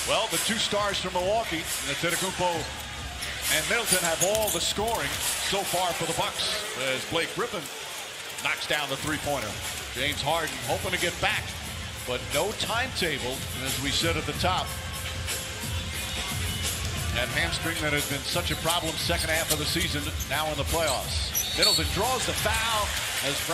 Well, the two stars from Milwaukee, Antetokounmpo and Middleton, have all the scoring so far for the Bucks as Blake Griffin knocks down the three-pointer. James Harden hoping to get back, but no timetable, as we said at the top. That hamstring that has been such a problem second half of the season, now in the playoffs. Middleton draws the foul as